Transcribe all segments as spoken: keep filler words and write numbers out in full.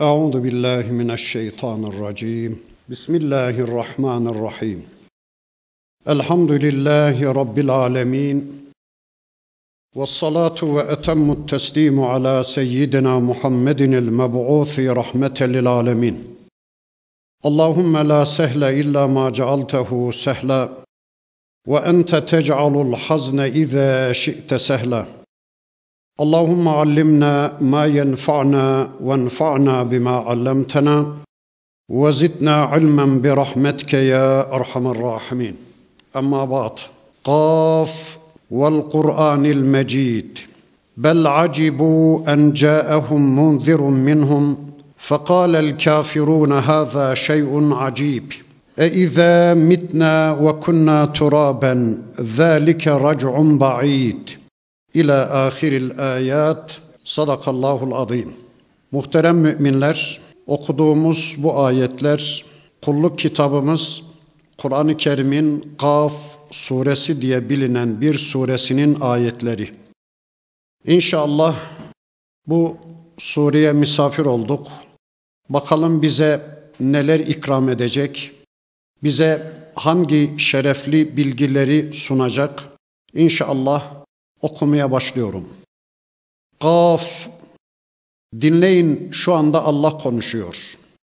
Euzu billahi mineşşeytanirracim. Bismillahirrahmanirrahim. Elhamdülillahi Rabbil alemin. Vessalatu ve etemmut teslimu ala seyyidina Muhammedinil meb'ûthi rahmeten lil alemin. Allahümme la sehle illa ma cealtehu sehla ve ente tec'alul hazne izâ şi'te sehla. Allahümme allimna ma yenfa'na ve enfa'na bima allamtana ve zidna ilmen bi rahmetke ya erhamer rahimin. Amma ba'd. Qaf vel Kur'anil mecid. Bel acibu en ca'ahum munzirun minhum فقال الكافرون هذا شيء عجيب أإذا متنا وكنا ترابا ذلك رجع بعيد İlâ âhiril âyât. Sadakallahul azîm. Muhterem müminler, okuduğumuz bu ayetler, kulluk kitabımız Kur'an-ı Kerim'in Kaf suresi diye bilinen bir suresinin ayetleri. İnşallah bu sureye misafir olduk. Bakalım bize neler ikram edecek, bize hangi şerefli bilgileri sunacak. İnşallah okumaya başlıyorum. Kaf. Dinleyin, şu anda Allah konuşuyor.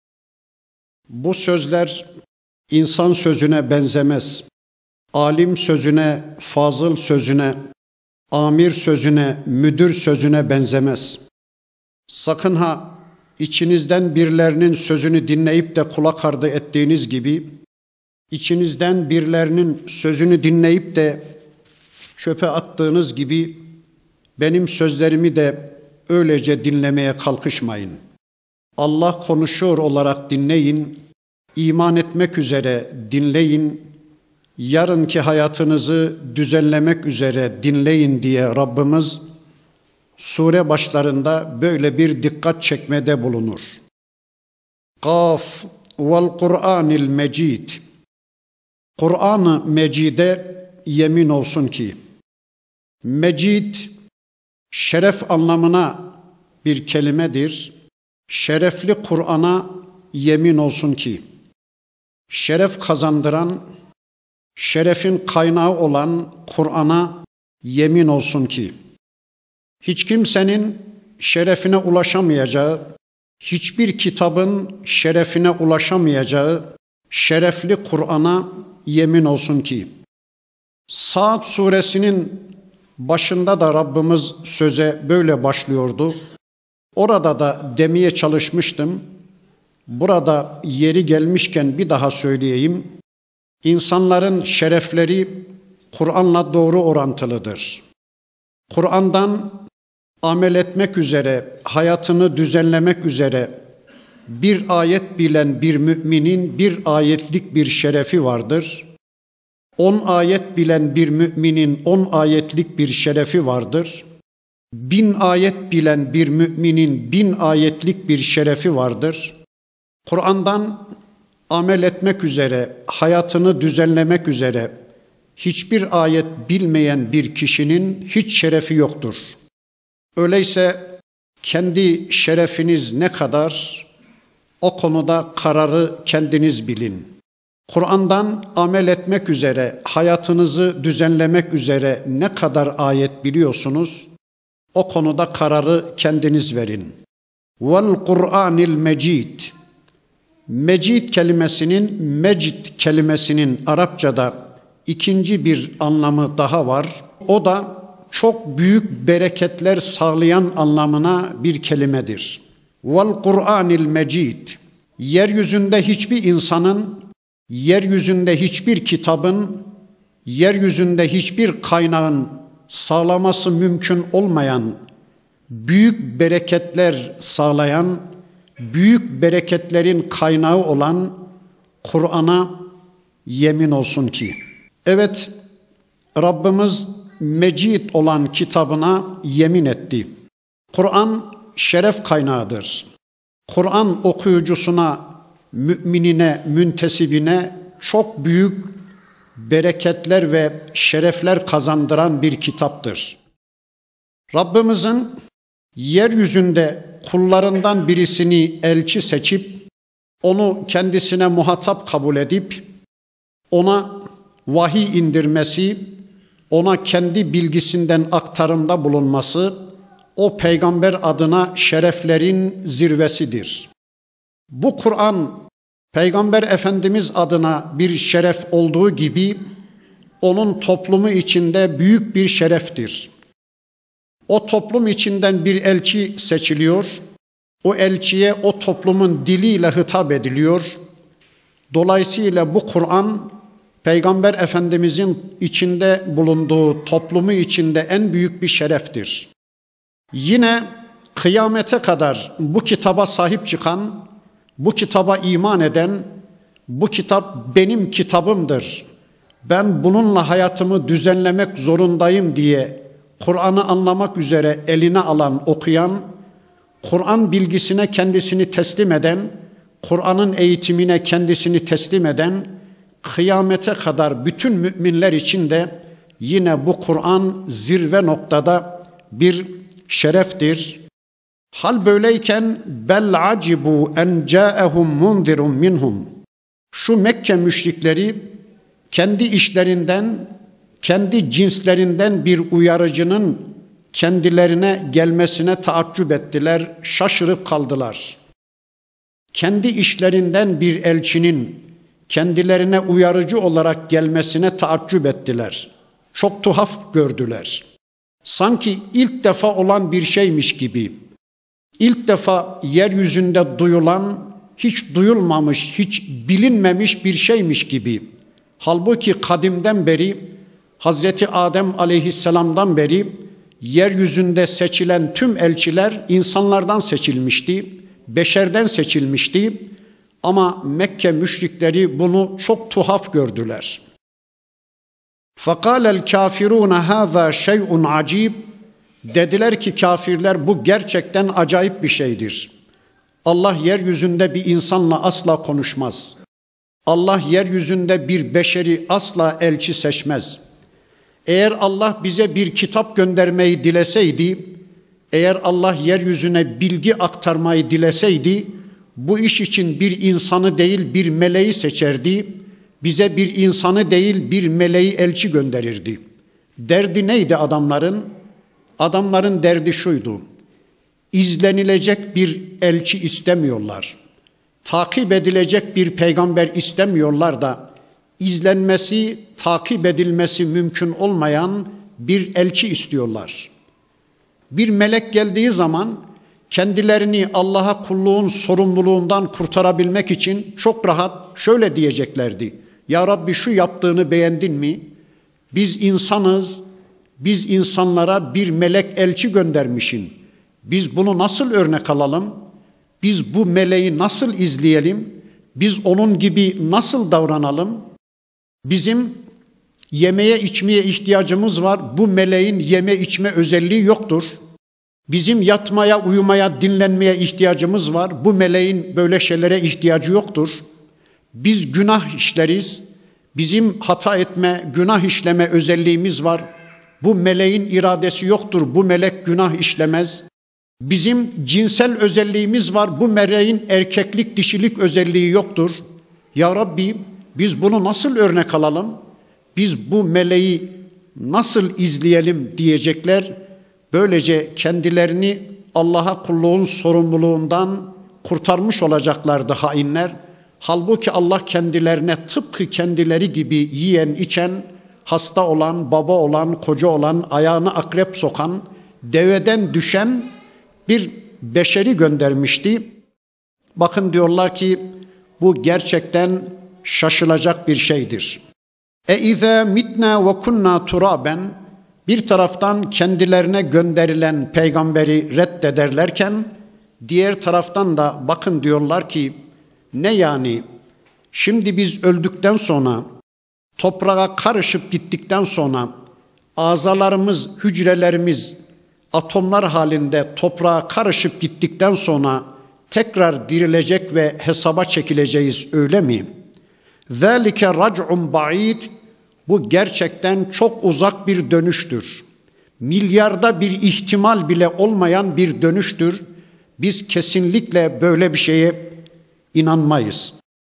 Bu sözler insan sözüne benzemez. Alim sözüne, fazıl sözüne, amir sözüne, müdür sözüne benzemez. Sakın ha içinizden birilerinin sözünü dinleyip de kulak ardı ettiğiniz gibi, içinizden birilerinin sözünü dinleyip de çöpe attığınız gibi benim sözlerimi de öylece dinlemeye kalkışmayın. Allah konuşuyor olarak dinleyin, iman etmek üzere dinleyin, yarınki hayatınızı düzenlemek üzere dinleyin diye Rabbimiz sure başlarında böyle bir dikkat çekmede bulunur. Kaf vel Kur'anil mecid. Kur'an-ı Mecid'e yemin olsun ki, Mecid, şeref anlamına bir kelimedir. Şerefli Kur'an'a yemin olsun ki, şeref kazandıran, şerefin kaynağı olan Kur'an'a yemin olsun ki, hiç kimsenin şerefine ulaşamayacağı, hiçbir kitabın şerefine ulaşamayacağı şerefli Kur'an'a yemin olsun ki, Saat suresinin başında da Rabbimiz söze böyle başlıyordu. Orada da demeye çalışmıştım. Burada yeri gelmişken bir daha söyleyeyim. İnsanların şerefleri Kur'an'la doğru orantılıdır. Kur'an'dan amel etmek üzere, hayatını düzenlemek üzere bir ayet bilen bir müminin bir ayetlik bir şerefi vardır. On ayet bilen bir müminin on ayetlik bir şerefi vardır. Bin ayet bilen bir müminin bin ayetlik bir şerefi vardır. Kur'an'dan amel etmek üzere, hayatını düzenlemek üzere hiçbir ayet bilmeyen bir kişinin hiç şerefi yoktur. Öyleyse kendi şerefiniz ne kadar, o konuda kararı kendiniz bilin. Kur'an'dan amel etmek üzere, hayatınızı düzenlemek üzere ne kadar ayet biliyorsunuz, o konuda kararı kendiniz verin. Vel Kur'anil mecid. Mecid kelimesinin, mecid kelimesinin Arapçada ikinci bir anlamı daha var. O da çok büyük bereketler sağlayan anlamına bir kelimedir. Vel Kur'anil mecid. Yeryüzünde hiçbir insanın, yeryüzünde hiçbir kitabın, yeryüzünde hiçbir kaynağın sağlaması mümkün olmayan, büyük bereketler sağlayan, büyük bereketlerin kaynağı olan Kur'an'a yemin olsun ki. Evet, Rabbimiz Mecid olan kitabına yemin etti. Kur'an şeref kaynağıdır. Kur'an okuyucusuna, müminine, müntesibine çok büyük bereketler ve şerefler kazandıran bir kitaptır. Rabbimizin yeryüzünde kullarından birisini elçi seçip onu kendisine muhatap kabul edip ona vahiy indirmesi, ona kendi bilgisinden aktarımda bulunması o peygamber adına şereflerin zirvesidir. Bu Kur'an Peygamber Efendimiz adına bir şeref olduğu gibi onun toplumu içinde büyük bir şereftir. O toplum içinden bir elçi seçiliyor. O elçiye o toplumun diliyle hitap ediliyor. Dolayısıyla bu Kur'an Peygamber Efendimizin içinde bulunduğu toplumu içinde en büyük bir şereftir. Yine kıyamete kadar bu kitaba sahip çıkan, bu kitaba iman eden, bu kitap benim kitabımdır, ben bununla hayatımı düzenlemek zorundayım diye Kur'an'ı anlamak üzere eline alan, okuyan, Kur'an bilgisine kendisini teslim eden, Kur'an'ın eğitimine kendisini teslim eden, kıyamete kadar bütün müminler için de yine bu Kur'an zirve noktada bir şereftir. Hal böyleyken bel acibu en ca'ehum munzirun minhum. Şu Mekke müşrikleri kendi işlerinden, kendi cinslerinden bir uyarıcının kendilerine gelmesine taaccüp ettiler, şaşırıp kaldılar. Kendi işlerinden bir elçinin kendilerine uyarıcı olarak gelmesine taaccüp ettiler. Çok tuhaf gördüler. Sanki ilk defa olan bir şeymiş gibi, ilk defa yeryüzünde duyulan, hiç duyulmamış, hiç bilinmemiş bir şeymiş gibi. Halbuki kadimden beri, Hazreti Adem aleyhisselamdan beri yeryüzünde seçilen tüm elçiler insanlardan seçilmişti, beşerden seçilmişti. Ama Mekke müşrikleri bunu çok tuhaf gördüler. فَقَالَ الْكَافِرُونَ هَذَا شَيْءٌ عَجِيبٌ. Dediler ki kafirler, bu gerçekten acayip bir şeydir. Allah yeryüzünde bir insanla asla konuşmaz. Allah yeryüzünde bir beşeri asla elçi seçmez. Eğer Allah bize bir kitap göndermeyi dileseydi, eğer Allah yeryüzüne bilgi aktarmayı dileseydi, bu iş için bir insanı değil bir meleği seçerdi, bize bir insanı değil bir meleği elçi gönderirdi. Derdi neydi adamların? Adamların derdi şuydu: İzlenilecek bir elçi istemiyorlar. Takip edilecek bir peygamber istemiyorlar da izlenmesi, takip edilmesi mümkün olmayan bir elçi istiyorlar. Bir melek geldiği zaman kendilerini Allah'a kulluğun sorumluluğundan kurtarabilmek için çok rahat şöyle diyeceklerdi: Ya Rabbi, şu yaptığını beğendin mi? Biz insanız, biz insanlara bir melek elçi göndermişsin. Biz bunu nasıl örnek alalım? Biz bu meleği nasıl izleyelim? Biz onun gibi nasıl davranalım? Bizim yemeye içmeye ihtiyacımız var. Bu meleğin yeme içme özelliği yoktur. Bizim yatmaya, uyumaya, dinlenmeye ihtiyacımız var. Bu meleğin böyle şeylere ihtiyacı yoktur. Biz günah işleriz. Bizim hata etme, günah işleme özelliğimiz var. Bu meleğin iradesi yoktur. Bu melek günah işlemez. Bizim cinsel özelliğimiz var. Bu meleğin erkeklik, dişilik özelliği yoktur. Ya Rabbi, biz bunu nasıl örnek alalım? Biz bu meleği nasıl izleyelim diyecekler. Böylece kendilerini Allah'a kulluğun sorumluluğundan kurtarmış olacaklardı hainler. Halbuki Allah kendilerine tıpkı kendileri gibi yiyen, içen, hasta olan, baba olan, koca olan, ayağını akrep sokan, deveden düşen bir beşeri göndermişti. Bakın diyorlar ki bu gerçekten şaşılacak bir şeydir. E izâ mitnâ ve kunnâ turâben, bir taraftan kendilerine gönderilen peygamberi reddederlerken diğer taraftan da bakın diyorlar ki ne yani, şimdi biz öldükten sonra, toprağa karışıp gittikten sonra azalarımız, hücrelerimiz atomlar halinde toprağa karışıp gittikten sonra tekrar dirilecek ve hesaba çekileceğiz, öyle mi? ذَٰلِكَ رَجْعٌ بَعِيدٌ. Bu gerçekten çok uzak bir dönüştür. Milyarda bir ihtimal bile olmayan bir dönüştür. Biz kesinlikle böyle bir şeye inanmayız.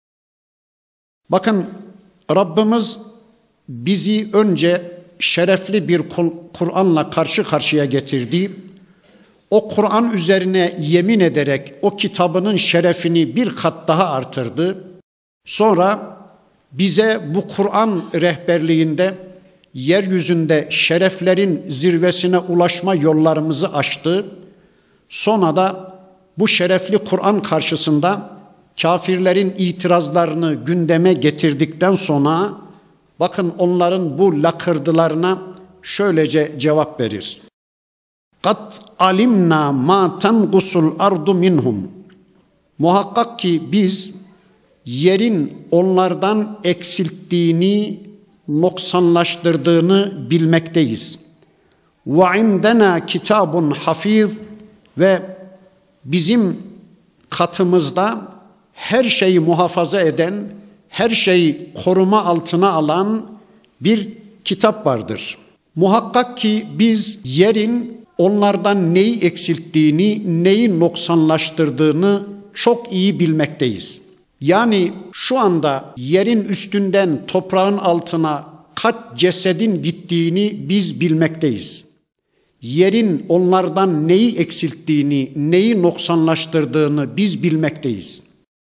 Bakın, Rabbimiz bizi önce şerefli bir Kur'an'la karşı karşıya getirdi. O Kur'an üzerine yemin ederek o kitabının şerefini bir kat daha artırdı. Sonra bize bu Kur'an rehberliğinde yeryüzünde şereflerin zirvesine ulaşma yollarımızı açtı. Sonra da bu şerefli Kur'an karşısında kafirlerin itirazlarını gündeme getirdikten sonra bakın onların bu lakırdılarına şöylece cevap verir. Kat alimna ma tanqusul ardu minhum. Muhakkak ki biz yerin onlardan eksilttiğini, noksanlaştırdığını bilmekteyiz. Ve indena kitabun hafiz, ve bizim katımızda her şeyi muhafaza eden, her şeyi koruma altına alan bir kitap vardır. Muhakkak ki biz yerin onlardan neyi eksilttiğini, neyi noksanlaştırdığını çok iyi bilmekteyiz. Yani şu anda yerin üstünden toprağın altına kaç cesedin gittiğini biz bilmekteyiz. Yerin onlardan neyi eksilttiğini, neyi noksanlaştırdığını biz bilmekteyiz.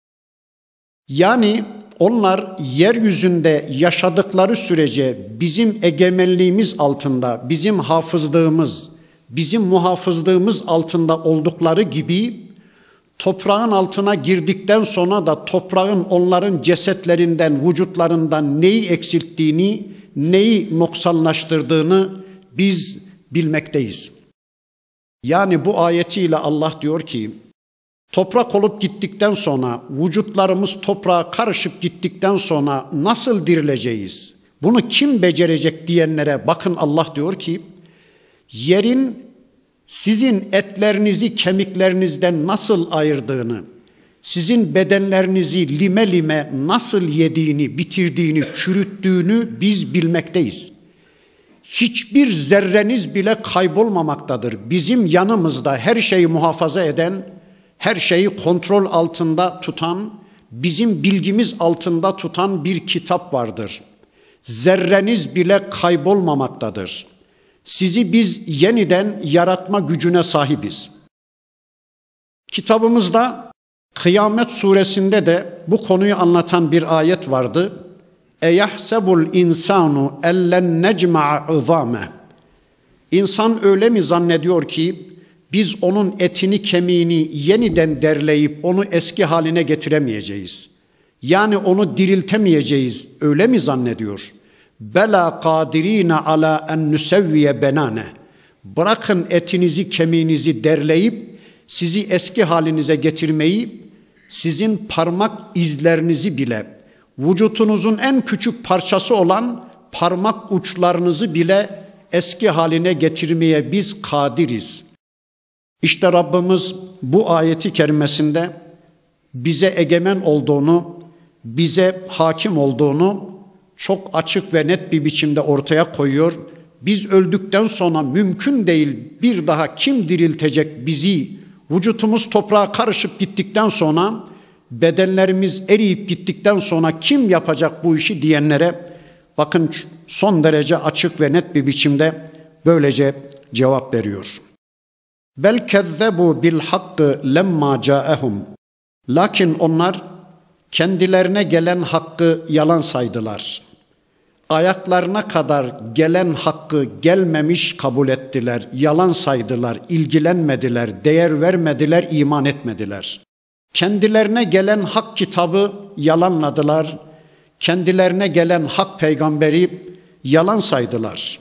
Yani onlar yeryüzünde yaşadıkları sürece bizim egemenliğimiz altında, bizim hafızlığımız, bizim muhafızlığımız altında oldukları gibi toprağın altına girdikten sonra da toprağın onların cesetlerinden, vücutlarından neyi eksilttiğini, neyi noksanlaştırdığını biz bilmekteyiz. Yani bu ayetiyle Allah diyor ki, toprak olup gittikten sonra, vücutlarımız toprağa karışıp gittikten sonra nasıl dirileceğiz? Bunu kim becerecek diyenlere bakın, Allah diyor ki, yerin sizin etlerinizi kemiklerinizden nasıl ayırdığını, sizin bedenlerinizi lime lime nasıl yediğini, bitirdiğini, çürüttüğünü biz bilmekteyiz. Hiçbir zerreniz bile kaybolmamaktadır. Bizim yanımızda her şeyi muhafaza eden, her şeyi kontrol altında tutan, bizim bilgimiz altında tutan bir kitap vardır. Zerreniz bile kaybolmamaktadır. Sizi biz yeniden yaratma gücüne sahibiz. Kitabımızda Kıyamet suresinde de bu konuyu anlatan bir ayet vardı. اَيَحْسَبُ الْاِنْسَانُ اَلَّنْ نَجْمَعَ عِظَامَهِ. İnsan öyle mi zannediyor ki biz onun etini kemiğini yeniden derleyip onu eski haline getiremeyeceğiz? Yani onu diriltemeyeceğiz, öyle mi zannediyor? Bela kadirine ala en nusevviye benane. Bırakın etinizi kemiğinizi derleyip sizi eski halinize getirmeyi, sizin parmak izlerinizi bile, vücutunuzun en küçük parçası olan parmak uçlarınızı bile eski haline getirmeye biz kadiriz. İşte Rabbimiz bu ayeti kerimesinde bize egemen olduğunu, bize hakim olduğunu çok açık ve net bir biçimde ortaya koyuyor. Biz öldükten sonra mümkün değil, bir daha kim diriltecek bizi? Vücutumuz toprağa karışıp gittikten sonra, bedenlerimiz eriyip gittikten sonra kim yapacak bu işi diyenlere bakın son derece açık ve net bir biçimde böylece cevap veriyor. Bel kezzebu bil hakkı lemma caehum. Lakin onlar kendilerine gelen hakkı yalan saydılar. Ayaklarına kadar gelen hakkı gelmemiş kabul ettiler, yalan saydılar, ilgilenmediler, değer vermediler, iman etmediler. Kendilerine gelen hak kitabı yalanladılar, kendilerine gelen hak peygamberi yalan saydılar.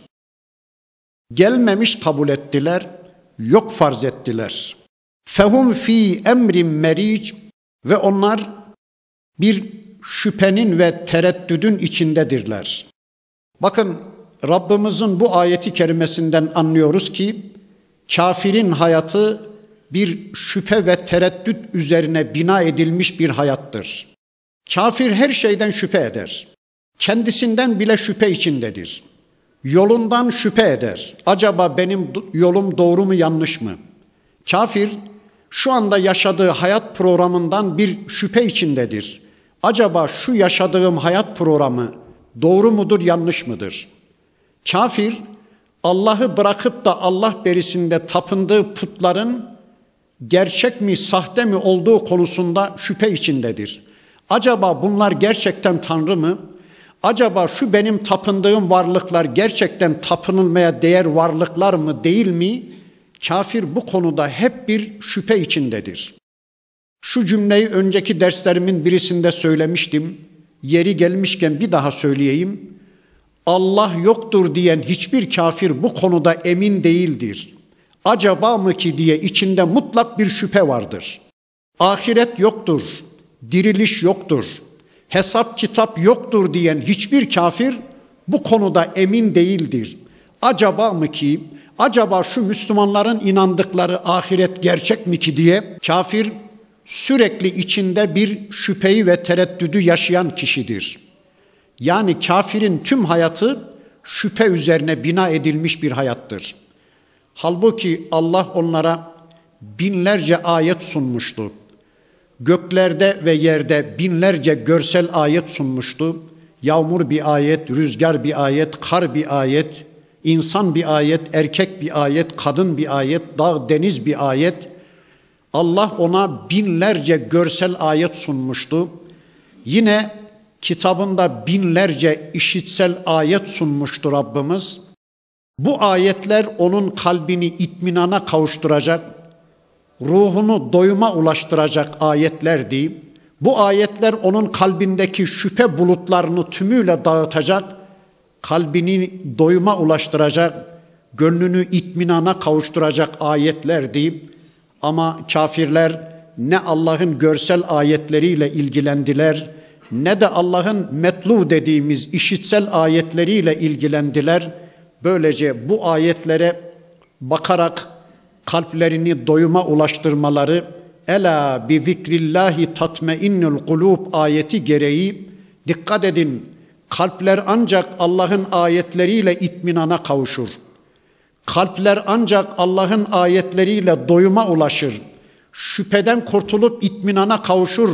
Gelmemiş kabul ettiler, yok farz ettiler. Fehum fi emrin meric, ve onlar bir şüphenin ve tereddüdün içindedirler. Bakın Rabbimizin bu ayeti kerimesinden anlıyoruz ki kafirin hayatı bir şüphe ve tereddüt üzerine bina edilmiş bir hayattır. Kafir her şeyden şüphe eder. Kendisinden bile şüphe içindedir. Yolundan şüphe eder. Acaba benim yolum doğru mu yanlış mı? Kafir şu anda yaşadığı hayat programından bir şüphe içindedir. Acaba şu yaşadığım hayat programı doğru mudur, yanlış mıdır? Kafir, Allah'ı bırakıp da Allah berisinde tapındığı putların gerçek mi, sahte mi olduğu konusunda şüphe içindedir. Acaba bunlar gerçekten Tanrı mı? Acaba şu benim tapındığım varlıklar gerçekten tapınılmaya değer varlıklar mı, değil mi? Kafir bu konuda hep bir şüphe içindedir. Şu cümleyi önceki derslerimin birisinde söylemiştim. Yeri gelmişken bir daha söyleyeyim. Allah yoktur diyen hiçbir kafir bu konuda emin değildir. Acaba mı ki diye içinde mutlak bir şüphe vardır. Ahiret yoktur, diriliş yoktur, hesap kitap yoktur diyen hiçbir kafir bu konuda emin değildir. Acaba mı ki, acaba şu Müslümanların inandıkları ahiret gerçek mi ki diye kafir sürekli içinde bir şüpheyi ve tereddüdü yaşayan kişidir. Yani kafirin tüm hayatı şüphe üzerine bina edilmiş bir hayattır. Halbuki Allah onlara binlerce ayet sunmuştu. Göklerde ve yerde binlerce görsel ayet sunmuştu. Yağmur bir ayet, rüzgar bir ayet, kar bir ayet, insan bir ayet, erkek bir ayet, kadın bir ayet, dağ, deniz bir ayet. Allah ona binlerce görsel ayet sunmuştu. Yine kitabında binlerce işitsel ayet sunmuştu Rabbimiz. Bu ayetler onun kalbini itminana kavuşturacak, ruhunu doyuma ulaştıracak ayetlerdi. Bu ayetler onun kalbindeki şüphe bulutlarını tümüyle dağıtacak, kalbini doyuma ulaştıracak, gönlünü itminana kavuşturacak ayetlerdi. Ama kafirler ne Allah'ın görsel ayetleriyle ilgilendiler, ne de Allah'ın metlu dediğimiz işitsel ayetleriyle ilgilendiler. Böylece bu ayetlere bakarak kalplerini doyuma ulaştırmaları, ela bi zikrillahi tatmainnul kulub ayeti gereği, dikkat edin, kalpler ancak Allah'ın ayetleriyle itminana kavuşur. Kalpler ancak Allah'ın ayetleriyle doyuma ulaşır. Şüpheden kurtulup itminana kavuşur.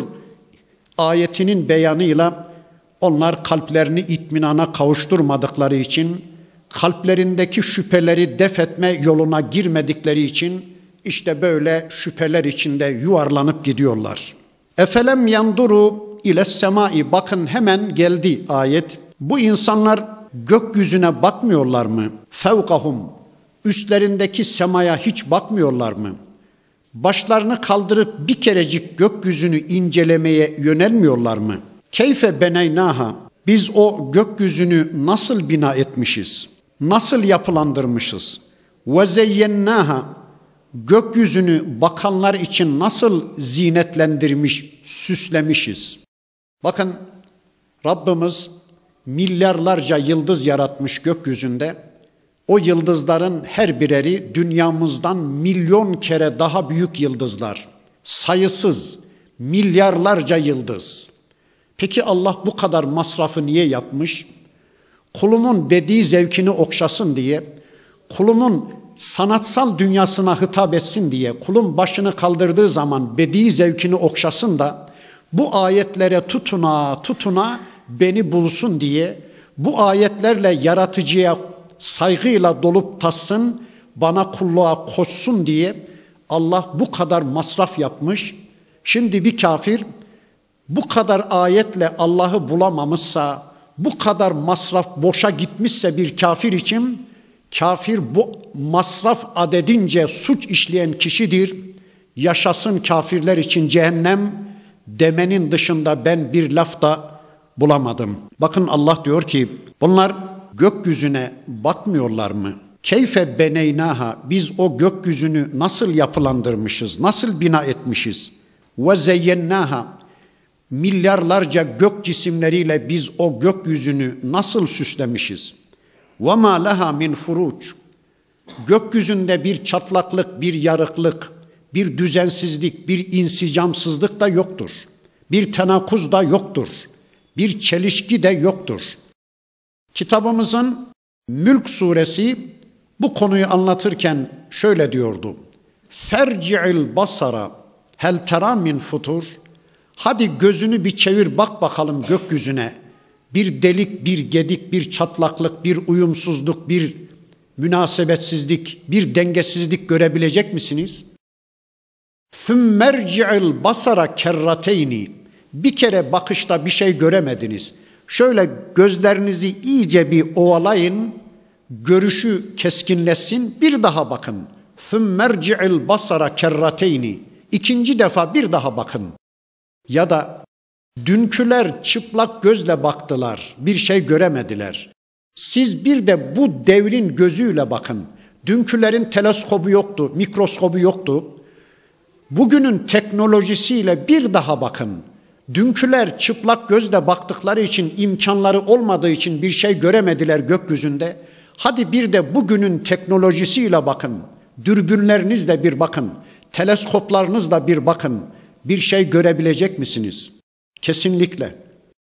Ayetinin beyanıyla onlar kalplerini itminana kavuşturmadıkları için, kalplerindeki şüpheleri def etme yoluna girmedikleri için işte böyle şüpheler içinde yuvarlanıp gidiyorlar. Efelem yanduru ile semai, bakın hemen geldi ayet. Bu insanlar gökyüzüne bakmıyorlar mı? Fevkahum, üstlerindeki semaya hiç bakmıyorlar mı? Başlarını kaldırıp bir kerecik gökyüzünü incelemeye yönelmiyorlar mı? Keyfe beneynaha, biz o gökyüzünü nasıl bina etmişiz? Nasıl yapılandırmışız? Ve zeyyennaha, gökyüzünü bakanlar için nasıl zinetlendirmiş, süslemişiz? Bakın Rabbimiz milyarlarca yıldız yaratmış gökyüzünde. O yıldızların her bireri dünyamızdan milyon kere daha büyük yıldızlar. Sayısız, milyarlarca yıldız. Peki Allah bu kadar masrafı niye yapmış? Kulumun bedi zevkini okşasın diye, kulumun sanatsal dünyasına hitap etsin diye, kulun başını kaldırdığı zaman bedi zevkini okşasın da, bu ayetlere tutuna tutuna beni bulsun diye, bu ayetlerle yaratıcıya saygıyla dolup tassın, bana kulluğa koşsun diye Allah bu kadar masraf yapmış. Şimdi bir kafir bu kadar ayetle Allah'ı bulamamışsa, bu kadar masraf boşa gitmişse bir kafir için, kafir bu masraf adedince suç işleyen kişidir. Yaşasın kafirler için cehennem demenin dışında ben bir laf da bulamadım. Bakın Allah diyor ki bunlar gökyüzüne bakmıyorlar mı? Keyfe beneynaha, biz o gökyüzünü nasıl yapılandırmışız, nasıl bina etmişiz? Ve zeyyennaha, milyarlarca gök cisimleriyle biz o gökyüzünü nasıl süslemişiz? Ve ma laha min furuç, gökyüzünde bir çatlaklık, bir yarıklık, bir düzensizlik, bir insicamsızlık da yoktur. Bir tenakuz da yoktur. Bir çelişki de yoktur. Kitabımızın Mülk suresi bu konuyu anlatırken şöyle diyordu. Ferci'il basara hel tera min futur. Hadi gözünü bir çevir, bak bakalım gökyüzüne. Bir delik, bir gedik, bir çatlaklık, bir uyumsuzluk, bir münasebetsizlik, bir dengesizlik görebilecek misiniz? Thummerci'il basara kerrateyni. Bir kere bakışta bir şey göremediniz. Şöyle gözlerinizi iyice bir ovalayın, görüşü keskinleşsin, bir daha bakın. Thummerci'il basara kerrateyni. İkinci defa bir daha bakın. Ya da dünküler çıplak gözle baktılar, bir şey göremediler. Siz bir de bu devrin gözüyle bakın. Dünkülerin teleskobu yoktu, mikroskobu yoktu. Bugünün teknolojisiyle bir daha bakın. Dünküler çıplak gözle baktıkları için, imkanları olmadığı için bir şey göremediler gökyüzünde. Hadi bir de bugünün teknolojisiyle bakın. Dürbünlerinizle bir bakın. Teleskoplarınızla bir bakın. Bir şey görebilecek misiniz? Kesinlikle.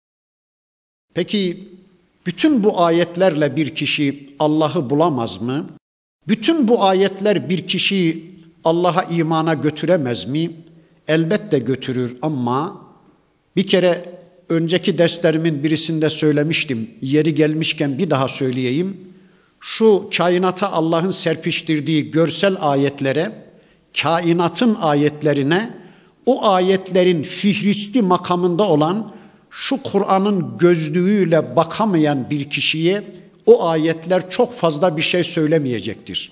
Peki bütün bu ayetlerle bir kişi Allah'ı bulamaz mı? Bütün bu ayetler bir kişiyi Allah'a imana götüremez mi? Elbette götürür ama bir kere önceki derslerimin birisinde söylemiştim. Yeri gelmişken bir daha söyleyeyim. Şu kainata Allah'ın serpiştirdiği görsel ayetlere, kainatın ayetlerine, o ayetlerin fihristi makamında olan şu Kur'an'ın gözlüğüyle bakamayan bir kişiye o ayetler çok fazla bir şey söylemeyecektir.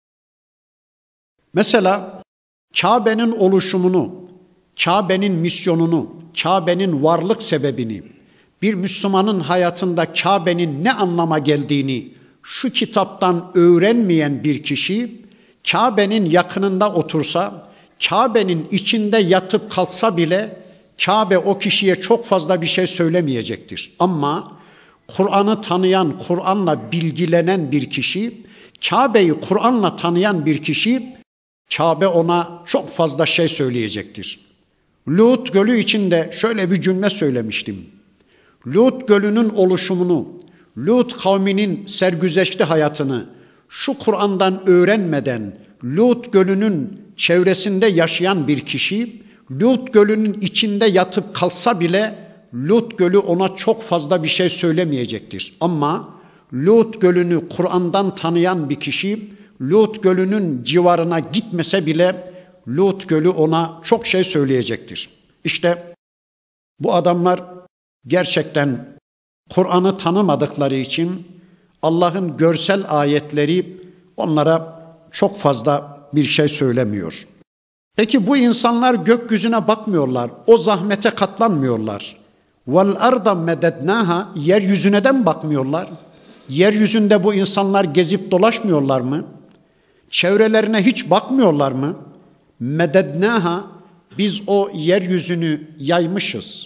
Mesela Kabe'nin oluşumunu, Kabe'nin misyonunu, Kabe'nin varlık sebebini, bir Müslümanın hayatında Kabe'nin ne anlama geldiğini şu kitaptan öğrenmeyen bir kişi, Kabe'nin yakınında otursa, Kabe'nin içinde yatıp kalksa bile Kabe o kişiye çok fazla bir şey söylemeyecektir. Ama Kur'an'ı tanıyan, Kur'an'la bilgilenen bir kişi, Kabe'yi Kur'an'la tanıyan bir kişi, Kabe ona çok fazla şey söyleyecektir. Lut Gölü içinde şöyle bir cümle söylemiştim. Lut Gölü'nün oluşumunu, Lut kavminin sergüzeşti hayatını şu Kur'an'dan öğrenmeden Lut Gölü'nün çevresinde yaşayan bir kişi, Lut Gölü'nün içinde yatıp kalsa bile Lut Gölü ona çok fazla bir şey söylemeyecektir. Ama Lut Gölü'nü Kur'an'dan tanıyan bir kişi, Lut Gölü'nün civarına gitmese bile Lut Gölü ona çok şey söyleyecektir. İşte bu adamlar gerçekten Kur'an'ı tanımadıkları için Allah'ın görsel ayetleri onlara çok fazla bir şey söylemiyor. Peki bu insanlar gökyüzüne bakmıyorlar, o zahmete katlanmıyorlar. Vel arda medednaha, yeryüzüne de mi bakmıyorlar? Yeryüzünde bu insanlar gezip dolaşmıyorlar mı? Çevrelerine hiç bakmıyorlar mı? Medednaha, biz o yeryüzünü yaymışız.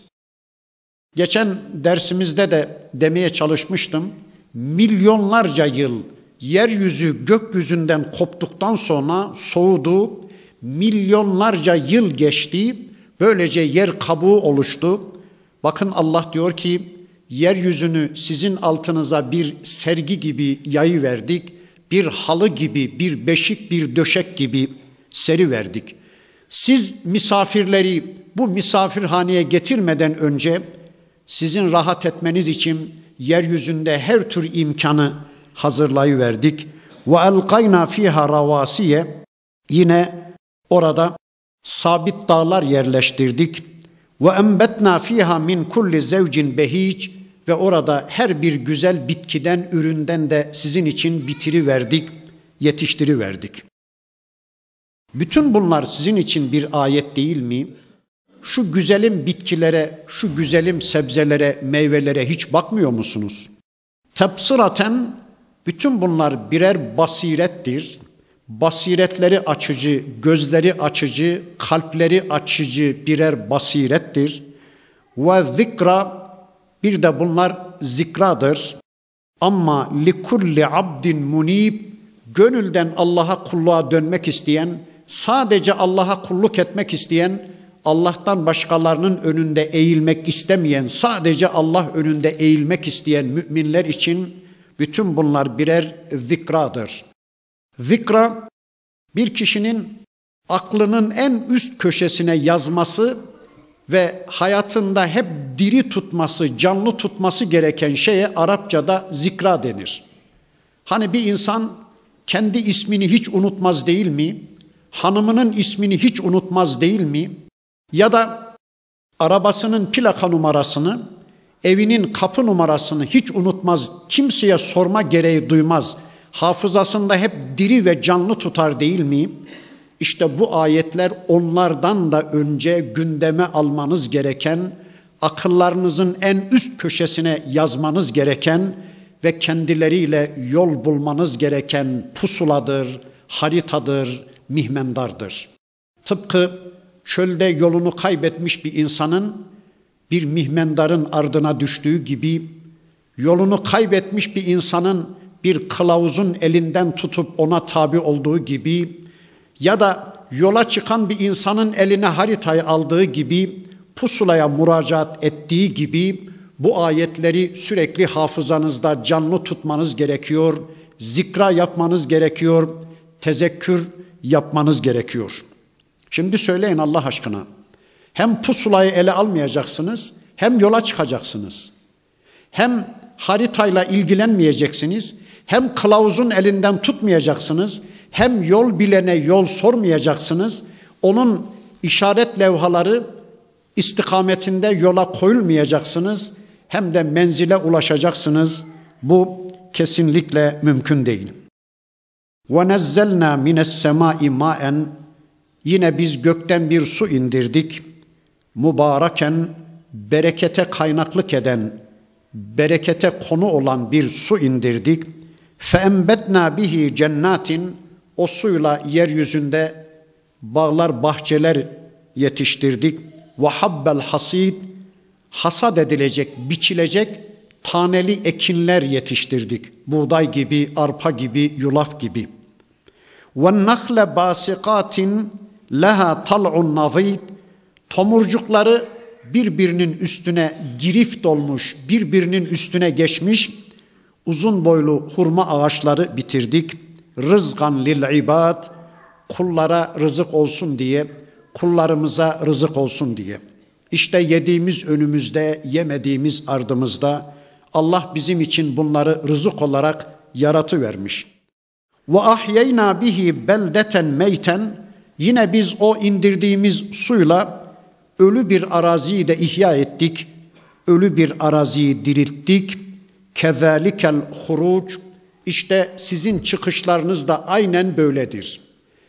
Geçen dersimizde de demeye çalışmıştım. Milyonlarca yıl yeryüzü gökyüzünden koptuktan sonra soğudu. Milyonlarca yıl geçti. Böylece yer kabuğu oluştu. Bakın Allah diyor ki yeryüzünü sizin altınıza bir sergi gibi yayıverdik. Bir halı gibi, bir beşik, bir döşek gibi seriverdik. Siz misafirleri bu misafirhaneye getirmeden önce sizin rahat etmeniz için yeryüzünde her tür imkanı hazırlayıverdik. Ve elqayna fiha ravasiye, yine orada sabit dağlar yerleştirdik. Ve enbetna fiha min kulli zevcin behic, ve orada her bir güzel bitkiden, üründen de sizin için bitiriverdik, yetiştiriverdik. Bütün bunlar sizin için bir ayet değil mi? Şu güzelim bitkilere, şu güzelim sebzelere, meyvelere hiç bakmıyor musunuz? Tebsıraten, bütün bunlar birer basirettir. Basiretleri açıcı, gözleri açıcı, kalpleri açıcı birer basirettir. Ve zikra, bir de bunlar zikradır. Ama likulli abdin munib, gönülden Allah'a kulluğa dönmek isteyen, sadece Allah'a kulluk etmek isteyen, Allah'tan başkalarının önünde eğilmek istemeyen, sadece Allah önünde eğilmek isteyen müminler için bütün bunlar birer zikradır. Zikra, bir kişinin aklının en üst köşesine yazması ve hayatında hep diri tutması, canlı tutması gereken şeye Arapçada zikra denir. Hani bir insan kendi ismini hiç unutmaz değil mi? Hanımının ismini hiç unutmaz değil mi? Ya da arabasının plaka numarasını, evinin kapı numarasını hiç unutmaz, kimseye sorma gereği duymaz. Hafızasında hep diri ve canlı tutar değil mi? İşte bu ayetler onlardan da önce gündeme almanız gereken, akıllarınızın en üst köşesine yazmanız gereken ve kendileriyle yol bulmanız gereken pusuladır, haritadır, mihmendardır. Tıpkı çölde yolunu kaybetmiş bir insanın bir mihmendarın ardına düştüğü gibi, yolunu kaybetmiş bir insanın bir kılavuzun elinden tutup ona tabi olduğu gibi ya da yola çıkan bir insanın eline haritayı aldığı gibi, pusulaya müracaat ettiği gibi bu ayetleri sürekli hafızanızda canlı tutmanız gerekiyor, zikra yapmanız gerekiyor, tezekkür yapmanız gerekiyor. Şimdi söyleyin Allah aşkına, hem pusulayı ele almayacaksınız, hem yola çıkacaksınız. Hem haritayla ilgilenmeyeceksiniz, hem kılavuzun elinden tutmayacaksınız, hem yol bilene yol sormayacaksınız, onun işaret levhaları istikametinde yola koyulmayacaksınız, hem de menzile ulaşacaksınız. Bu kesinlikle mümkün değil. وَنَزَّلْنَا مِنَ السَّمَاءِ مَاءً Yine biz gökten bir su indirdik. Mübareken, berekete kaynaklık eden, berekete konu olan bir su indirdik. فَاَنْبَتْنَا بِهِ cennatin O suyla yeryüzünde bağlar, bahçeler yetiştirdik. وَحَبَّ الْحَصِيدِ Hasat edilecek, biçilecek taneli ekinler yetiştirdik. Buğday gibi, arpa gibi, yulaf gibi. وَالنَّخْلَ بَاسِقَاتٍ لَهَا طَلْعٌ نَضِيدٍ Tomurcukları birbirinin üstüne girift olmuş, birbirinin üstüne geçmiş uzun boylu hurma ağaçları bitirdik. Rızgan lil ibad kullara rızık olsun diye, kullarımıza rızık olsun diye. İşte yediğimiz önümüzde, yemediğimiz ardımızda. Allah bizim için bunları rızık olarak yaratıvermiş. Ve ahyeyna bihi beldeten meyten Yine biz o indirdiğimiz suyla ölü bir araziyi de ihya ettik. Ölü bir araziyi dirilttik. Kezalikel huruc İşte sizin çıkışlarınız da aynen böyledir.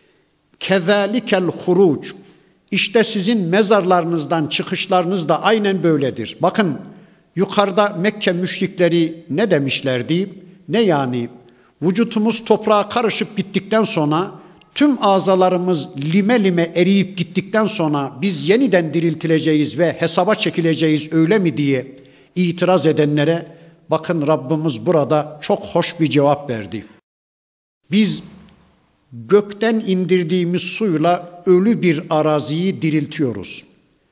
Kezalikel huruc İşte sizin mezarlarınızdan çıkışlarınız da aynen böyledir. Bakın yukarıda Mekke müşrikleri ne demişlerdi? Ne yani? Vücutumuz toprağa karışıp gittikten sonra, tüm azalarımız lime lime eriyip gittikten sonra biz yeniden diriltileceğiz ve hesaba çekileceğiz öyle mi diye itiraz edenlere bakın Rabbimiz burada çok hoş bir cevap verdi. Biz gökten indirdiğimiz suyla ölü bir araziyi diriltiyoruz.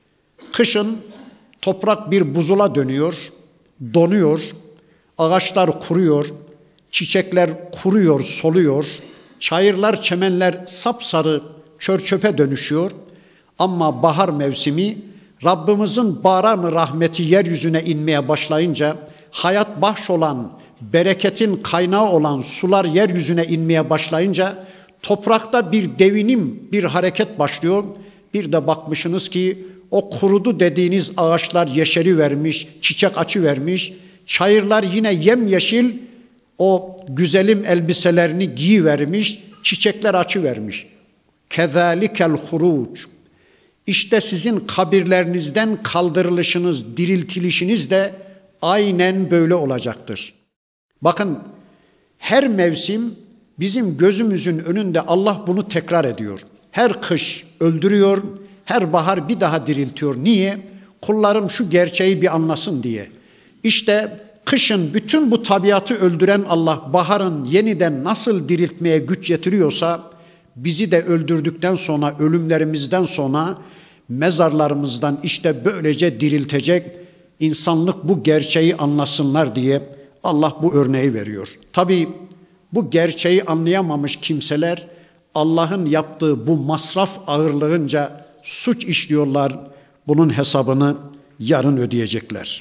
Kışın toprak bir buzula dönüyor, donuyor, ağaçlar kuruyor, çiçekler kuruyor, soluyor, çayırlar, çemenler sapsarı çör-çöpe dönüşüyor. Ama bahar mevsimi Rabbimizin baran rahmeti yeryüzüne inmeye başlayınca, hayat bahşolan, bereketin kaynağı olan sular yeryüzüne inmeye başlayınca toprakta bir devinim, bir hareket başlıyor. Bir de bakmışsınız ki o kurudu dediğiniz ağaçlar yeşeri vermiş, çiçek açı vermiş, çayırlar yine yemyeşil o güzelim elbiselerini giyivermiş, çiçekler açı vermiş. Kezalikel huruc İşte sizin kabirlerinizden kaldırılışınız, diriltilişiniz de aynen böyle olacaktır. Bakın her mevsim bizim gözümüzün önünde Allah bunu tekrar ediyor. Her kış öldürüyor, her bahar bir daha diriltiyor. Niye? Kullarım şu gerçeği bir anlasın diye. İşte kışın bütün bu tabiatı öldüren Allah baharın yeniden nasıl diriltmeye güç yetiriyorsa bizi de öldürdükten sonra, ölümlerimizden sonra mezarlarımızdan işte böylece diriltecek. İnsanlık bu gerçeği anlasınlar diye Allah bu örneği veriyor. Tabii bu gerçeği anlayamamış kimseler Allah'ın yaptığı bu masraf ağırlığınca suç işliyorlar. Bunun hesabını yarın ödeyecekler.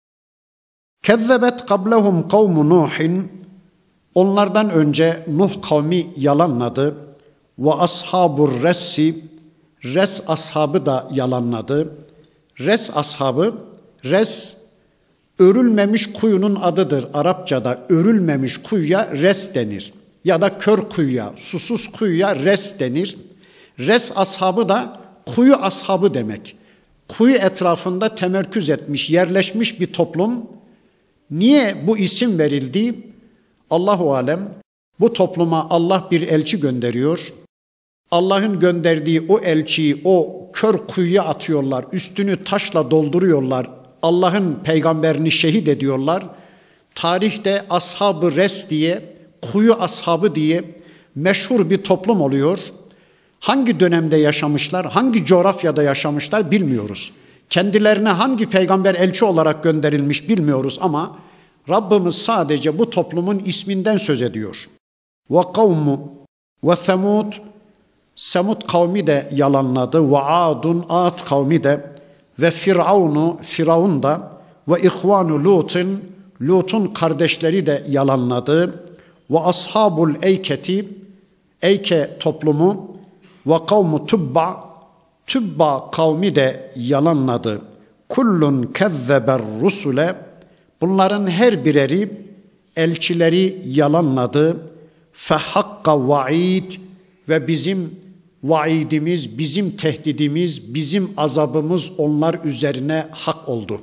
Kezzebet kablehum kavmu Nuhin. Onlardan önce Nuh kavmi yalanladı. Ve ashabur ressi. Res ashabı da yalanladı. Res ashabı, res örülmemiş kuyunun adıdır. Arapçada örülmemiş kuyuya res denir. Ya da kör kuyuya, susuz kuyuya res denir. Res ashabı da kuyu ashabı demek. Kuyu etrafında temerküz etmiş, yerleşmiş bir toplum. Niye bu isim verildi? Allahu alem. Bu topluma Allah bir elçi gönderiyor. Allah'ın gönderdiği o elçiyi o kör kuyuya atıyorlar. Üstünü taşla dolduruyorlar. Allah'ın peygamberini şehit ediyorlar. Tarihte ashab-ı res diye, kuyu ashabı diye meşhur bir toplum oluyor. Hangi dönemde yaşamışlar, hangi coğrafyada yaşamışlar bilmiyoruz. Kendilerine hangi peygamber elçi olarak gönderilmiş bilmiyoruz ama Rabbimiz sadece bu toplumun isminden söz ediyor. Ve kavmu ve semud, Semud kavmi de yalanladı. Ve adun, Ad kavmi de ve Firavunu, Firavun da ve ihvanu Lut'un, Lut'un kardeşleri de yalanladı. Ve ashabul eyketi, Eyke toplumu ve kavmu Tubba, Tubba kavmi de yalanladı. Kullun kezzeber rusule, bunların her bireri elçileri yalanladı. Fehakka vaid, ve bizim vaidimiz, bizim tehdidimiz, bizim azabımız onlar üzerine hak oldu.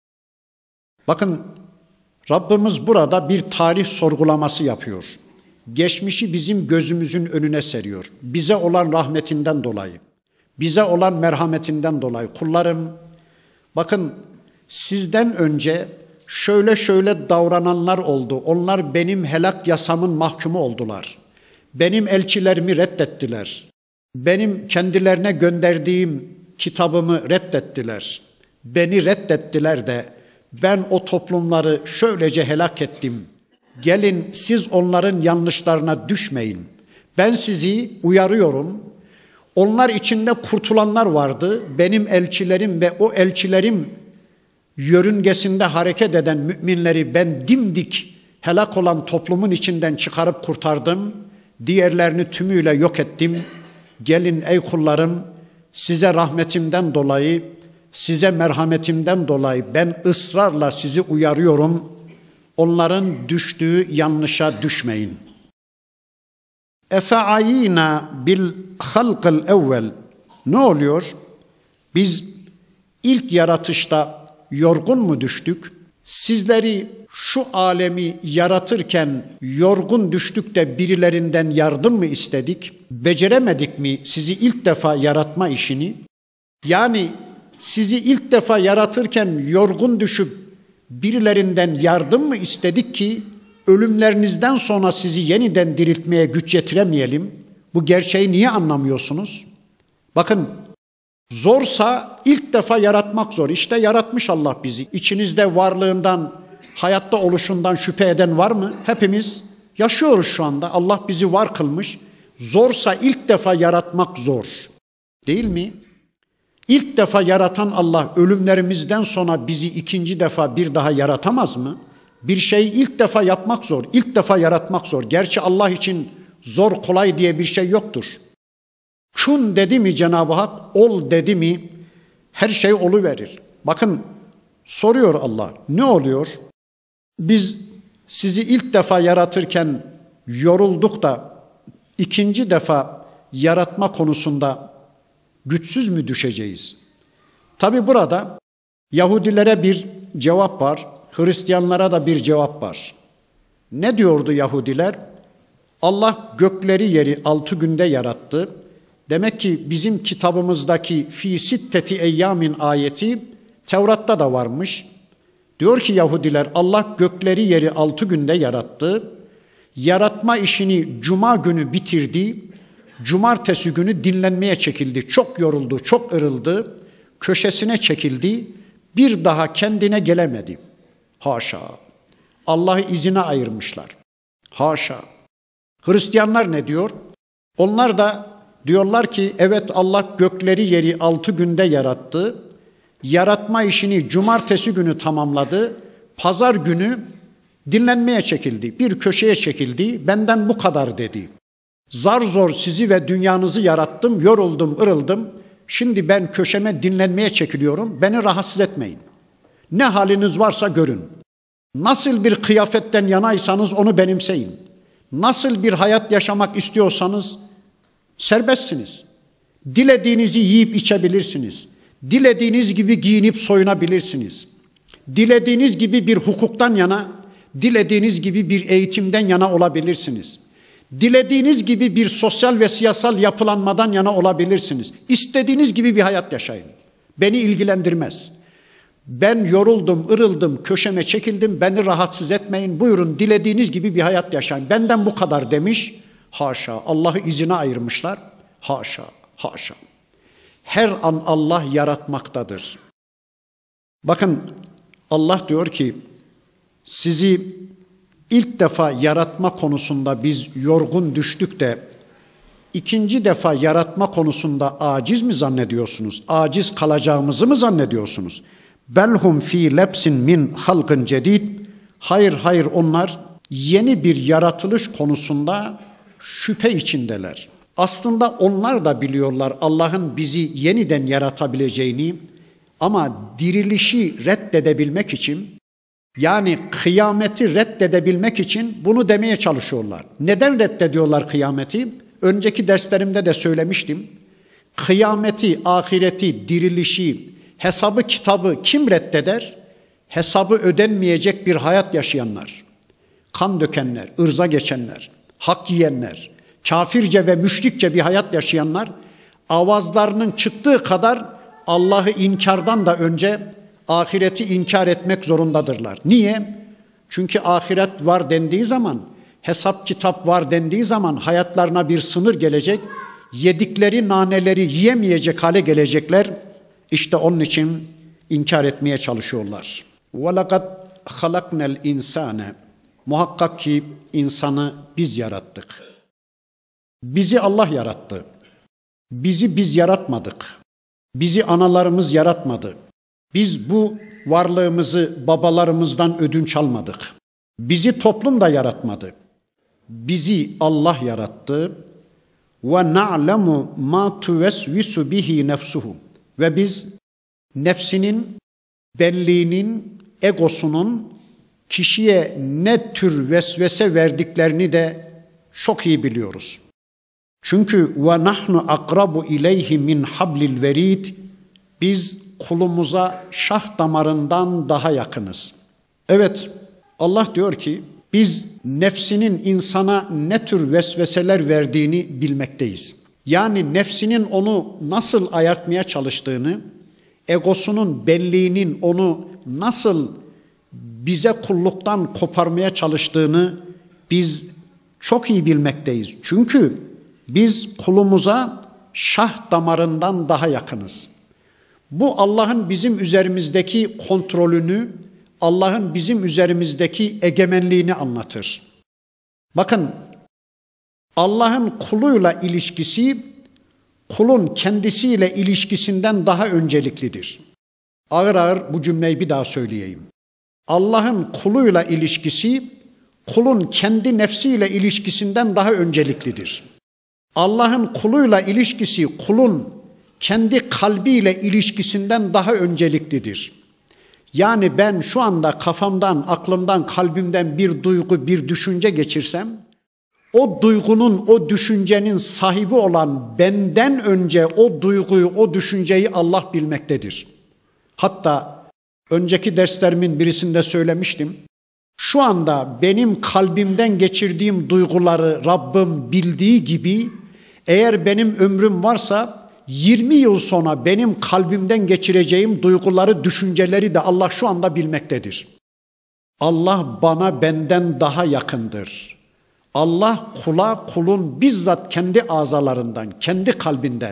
Bakın Rabbimiz burada bir tarih sorgulaması yapıyor. Geçmişi bizim gözümüzün önüne seriyor. Bize olan rahmetinden dolayı, bize olan merhametinden dolayı. Kullarım, bakın sizden önce şöyle şöyle davrananlar oldu. Onlar benim helak yasamın mahkumu oldular. Benim elçilerimi reddettiler. Benim kendilerine gönderdiğim kitabımı reddettiler. Beni reddettiler de ben o toplumları şöylece helak ettim. Gelin siz onların yanlışlarına düşmeyin. Ben sizi uyarıyorum. Onlar içinde kurtulanlar vardı. Benim elçilerim ve o elçilerim yörüngesinde hareket eden müminleri ben dimdik helak olan toplumun içinden çıkarıp kurtardım. Diğerlerini tümüyle yok ettim. Gelin ey kullarım, size rahmetimden dolayı, size merhametimden dolayı ben ısrarla sizi uyarıyorum. Onların düştüğü yanlışa düşmeyin. Efe'ayina bil halqil evvel. Ne oluyor? Biz ilk yaratışta yorgun mu düştük? Sizleri şu alemi yaratırken yorgun düştük de birilerinden yardım mı istedik? Beceremedik mi sizi ilk defa yaratma işini? Yani sizi ilk defa yaratırken yorgun düşüp birilerinden yardım mı istedik ki ölümlerinizden sonra sizi yeniden diriltmeye güç yetiremeyelim? Bu gerçeği niye anlamıyorsunuz? Bakın, zorsa ilk defa yaratmak zor. İşte yaratmış Allah bizi. İçinizde varlığından, hayatta oluşundan şüphe eden var mı? Hepimiz yaşıyoruz şu anda. Allah bizi var kılmış. Zorsa ilk defa yaratmak zor. Değil mi? İlk defa yaratan Allah ölümlerimizden sonra bizi ikinci defa bir daha yaratamaz mı? Bir şeyi ilk defa yapmak zor. İlk defa yaratmak zor. Gerçi Allah için zor kolay diye bir şey yoktur. Kun dedi mi Cenab-ı Hak, ol dedi mi her şey oluverir. Bakın soruyor Allah, ne oluyor? Biz sizi ilk defa yaratırken yorulduk da ikinci defa yaratma konusunda güçsüz mü düşeceğiz? Tabi burada Yahudilere bir cevap var, Hristiyanlara da bir cevap var. Ne diyordu Yahudiler? Allah gökleri yeri altı günde yarattı. Demek ki bizim kitabımızdaki fi sitteti eyyamin ayeti Tevrat'ta da varmış. Diyor ki Yahudiler, Allah gökleri yeri altı günde yarattı. Yaratma işini cuma günü bitirdi. Cumartesi günü dinlenmeye çekildi. Çok yoruldu, çok ırıldı. Köşesine çekildi. Bir daha kendine gelemedi. Haşa. Allah'ı izine ayırmışlar. Haşa. Hristiyanlar ne diyor? Onlar da diyorlar ki evet Allah gökleri yeri altı günde yarattı. Yaratma işini cumartesi günü tamamladı. Pazar günü dinlenmeye çekildi. Bir köşeye çekildi. Benden bu kadar dedi. Zar zor sizi ve dünyanızı yarattım. Yoruldum, ırıldım. Şimdi ben köşeme dinlenmeye çekiliyorum. Beni rahatsız etmeyin. Ne haliniz varsa görün. Nasıl bir kıyafetten yanaysanız onu benimseyin. Nasıl bir hayat yaşamak istiyorsanız serbestsiniz. Dilediğinizi yiyip içebilirsiniz. Dilediğiniz gibi giyinip soyunabilirsiniz. Dilediğiniz gibi bir hukuktan yana, dilediğiniz gibi bir eğitimden yana olabilirsiniz. Dilediğiniz gibi bir sosyal ve siyasal yapılanmadan yana olabilirsiniz. İstediğiniz gibi bir hayat yaşayın. Beni ilgilendirmez. Ben yoruldum, ırıldım, köşeme çekildim, beni rahatsız etmeyin. Buyurun dilediğiniz gibi bir hayat yaşayın. Benden bu kadar demiş. Haşa, Allah'ı izine ayırmışlar. Haşa, haşa. Her an Allah yaratmaktadır. Bakın Allah diyor ki sizi ilk defa yaratma konusunda biz yorgun düştük de ikinci defa yaratma konusunda aciz mi zannediyorsunuz? Aciz kalacağımızı mı zannediyorsunuz? Belhum fi lepsin min halkın cedid. Hayır hayır onlar yeni bir yaratılış konusunda şüphe içindeler. Aslında onlar da biliyorlar Allah'ın bizi yeniden yaratabileceğini ama dirilişi reddedebilmek için yani kıyameti reddedebilmek için bunu demeye çalışıyorlar. Neden reddediyorlar kıyameti? Önceki derslerimde de söylemiştim. Kıyameti, ahireti, dirilişi, hesabı kitabı kim reddeder? Hesabı ödenmeyecek bir hayat yaşayanlar, kan dökenler, ırza geçenler, hak yiyenler, kafirce ve müşrikçe bir hayat yaşayanlar avazlarının çıktığı kadar Allah'ı inkardan da önce ahireti inkar etmek zorundadırlar. Niye? Çünkü ahiret var dendiği zaman, hesap kitap var dendiği zaman hayatlarına bir sınır gelecek, yedikleri naneleri yiyemeyecek hale gelecekler. İşte onun için inkar etmeye çalışıyorlar. وَلَقَدْ خَلَقْنَا الْاِنْسَانَ Muhakkak ki insanı biz yarattık. Bizi Allah yarattı. Bizi biz yaratmadık. Bizi analarımız yaratmadı. Biz bu varlığımızı babalarımızdan ödünç almadık. Bizi toplum da yaratmadı. Bizi Allah yarattı. وَنَعْلَمُ مَا تُوَسْوِسُ بِهِ نَفْسُهُ Ve biz nefsinin, benliğinin, egosunun kişiye ne tür vesvese verdiklerini de çok iyi biliyoruz. Çünkü وَنَحْنُ أَقْرَبُ إِلَيْهِ مِنْ حَبْلِ الْوَرِيدِ Biz kulumuza şah damarından daha yakınız. Evet, Allah diyor ki biz nefsinin insana ne tür vesveseler verdiğini bilmekteyiz. Yani nefsinin onu nasıl ayartmaya çalıştığını, egosunun, benliğinin onu nasıl bize kulluktan koparmaya çalıştığını biz çok iyi bilmekteyiz. Çünkü biz kulumuza şah damarından daha yakınız. Bu Allah'ın bizim üzerimizdeki kontrolünü, Allah'ın bizim üzerimizdeki egemenliğini anlatır. Bakın, Allah'ın kuluyla ilişkisi, kulun kendisiyle ilişkisinden daha önceliklidir. Ağır ağır bu cümleyi bir daha söyleyeyim. Allah'ın kuluyla ilişkisi, kulun kendi nefsiyle ilişkisinden daha önceliklidir. Allah'ın kuluyla ilişkisi, kulun kendi kalbiyle ilişkisinden daha önceliklidir. Yani ben şu anda kafamdan, aklımdan, kalbimden bir duygu, bir düşünce geçirsem, o duygunun, o düşüncenin sahibi olan benden önce o duyguyu, o düşünceyi Allah bilmektedir. Hatta önceki derslerimin birisinde söylemiştim. Şu anda benim kalbimden geçirdiğim duyguları Rabbim bildiği gibi, eğer benim ömrüm varsa yirmi yıl sonra benim kalbimden geçireceğim duyguları, düşünceleri de Allah şu anda bilmektedir. Allah bana benden daha yakındır. Allah kula, kulun bizzat kendi azalarından, kendi kalbinden,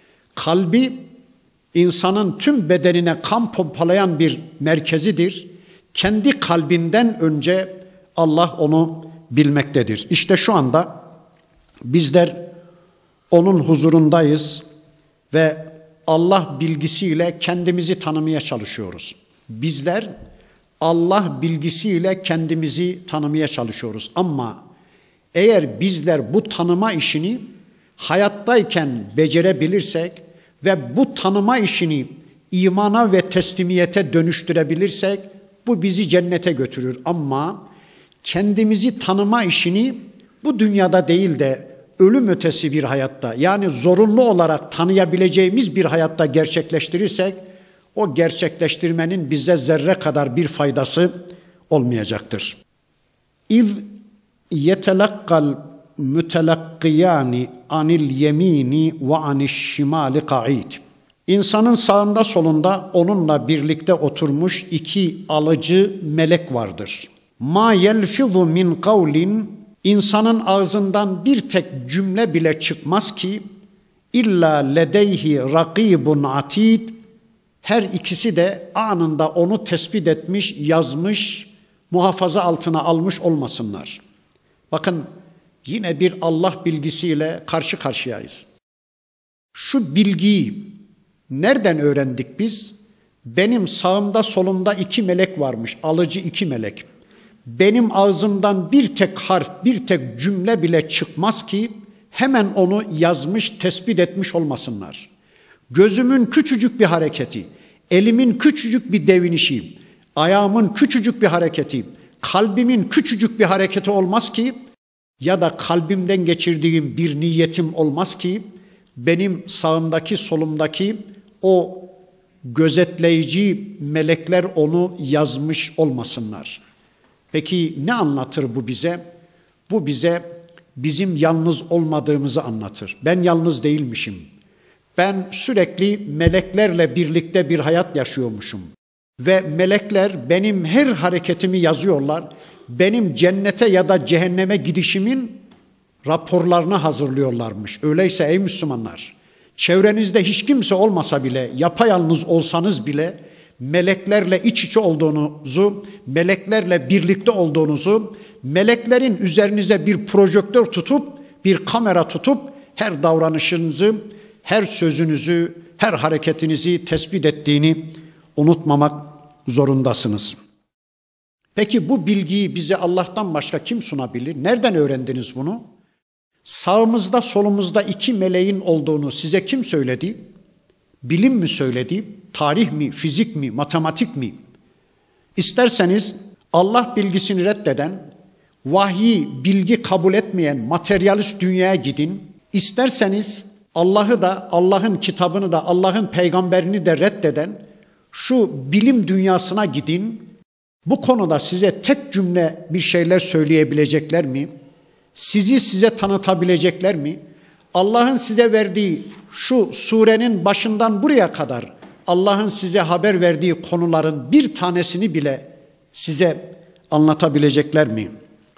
kalbi insanın tüm bedenine kan pompalayan bir merkezidir. Kendi kalbinden önce Allah onu bilmektedir. İşte şu anda bizler Onun huzurundayız ve Allah bilgisiyle kendimizi tanımaya çalışıyoruz. Bizler Allah bilgisiyle kendimizi tanımaya çalışıyoruz. Ama eğer bizler bu tanıma işini hayattayken becerebilirsek ve bu tanıma işini imana ve teslimiyete dönüştürebilirsek bu bizi cennete götürür. Ama kendimizi tanıma işini bu dünyada değil de ölüm ötesi bir hayatta, yani zorunlu olarak tanıyabileceğimiz bir hayatta gerçekleştirirsek o gerçekleştirmenin bize zerre kadar bir faydası olmayacaktır. İz yetelakkal mütelakkiyani anil yemini ve aniş şimali ka'id. İnsanın sağında solunda onunla birlikte oturmuş iki alıcı melek vardır. Ma yelfizu min kavlin, insanın ağzından bir tek cümle bile çıkmaz ki illa ledeyhi rakibun atid, her ikisi de anında onu tespit etmiş, yazmış, muhafaza altına almış olmasınlar. Bakın yine bir Allah bilgisiyle karşı karşıyayız. Şu bilgiyi nereden öğrendik biz? Benim sağımda solumda iki melek varmış, alıcı iki melek. Benim ağzımdan bir tek harf, bir tek cümle bile çıkmaz ki hemen onu yazmış, tespit etmiş olmasınlar. Gözümün küçücük bir hareketi, elimin küçücük bir devinişi, ayağımın küçücük bir hareketi, kalbimin küçücük bir hareketi olmaz ki ya da kalbimden geçirdiğim bir niyetim olmaz ki benim sağımdaki solumdaki o gözetleyici melekler onu yazmış olmasınlar. Peki ne anlatır bu bize? Bu bize bizim yalnız olmadığımızı anlatır. Ben yalnız değilmişim. Ben sürekli meleklerle birlikte bir hayat yaşıyormuşum. Ve melekler benim her hareketimi yazıyorlar. Benim cennete ya da cehenneme gidişimin raporlarını hazırlıyorlarmış. Öyleyse ey Müslümanlar, çevrenizde hiç kimse olmasa bile, yapayalnız olsanız bile meleklerle iç içe olduğunuzu, meleklerle birlikte olduğunuzu, meleklerin üzerinize bir projektör tutup, bir kamera tutup her davranışınızı, her sözünüzü, her hareketinizi tespit ettiğini unutmamak zorundasınız. Peki bu bilgiyi bize Allah'tan başka kim sunabilir? Nereden öğrendiniz bunu? Sağımızda solumuzda iki meleğin olduğunu size kim söyledi? Bilim mi söyledi? Tarih mi, fizik mi, matematik mi? İsterseniz Allah bilgisini reddeden, vahyi, bilgi kabul etmeyen materyalist dünyaya gidin. İsterseniz Allah'ı da, Allah'ın kitabını da, Allah'ın peygamberini de reddeden şu bilim dünyasına gidin. Bu konuda size tek cümle bir şeyler söyleyebilecekler mi? Sizi size tanıtabilecekler mi? Allah'ın size verdiği şu surenin başından buraya kadar Allah'ın size haber verdiği konuların bir tanesini bile size anlatabilecekler mi?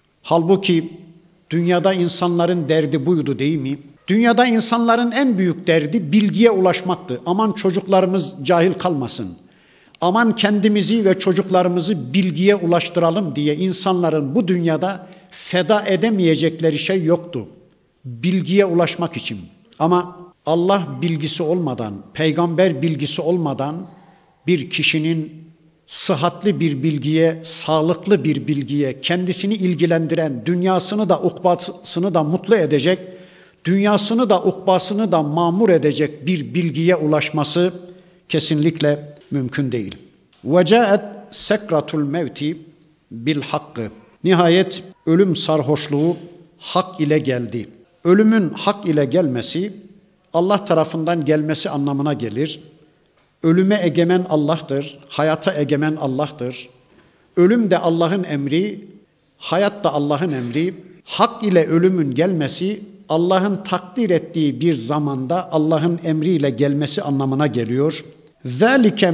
Halbuki dünyada insanların derdi buydu değil mi? Dünyada insanların en büyük derdi bilgiye ulaşmaktı. Aman çocuklarımız cahil kalmasın. Aman kendimizi ve çocuklarımızı bilgiye ulaştıralım diye insanların bu dünyada feda edemeyecekleri şey yoktu. Bilgiye ulaşmak için. Ama Allah bilgisi olmadan, peygamber bilgisi olmadan bir kişinin sıhhatli bir bilgiye, sağlıklı bir bilgiye, kendisini ilgilendiren, dünyasını da ukbasını da mutlu edecek, dünyasını da ukbasını da mamur edecek bir bilgiye ulaşması kesinlikle mümkün değil. وَجَاءَتْ سَكْرَةُ الْمَوْتِ بِالْحَقِّ. Nihayet ölüm sarhoşluğu hak ile geldi. Ölümün hak ile gelmesi Allah tarafından gelmesi anlamına gelir. Ölüme egemen Allah'tır, hayata egemen Allah'tır. Ölüm de Allah'ın emri, hayat da Allah'ın emri. Hak ile ölümün gelmesi Allah'ın takdir ettiği bir zamanda Allah'ın emriyle gelmesi anlamına geliyor. ذَٰلِكَ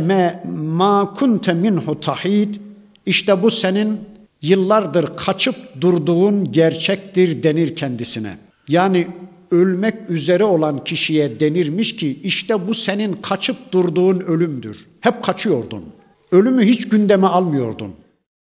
مَا كُنْتَ مِنْهُ تَحِيدٍ. İşte bu senin yıllardır kaçıp durduğun gerçektir denir kendisine. Yani ölmek üzere olan kişiye denirmiş ki işte bu senin kaçıp durduğun ölümdür. Hep kaçıyordun. Ölümü hiç gündeme almıyordun.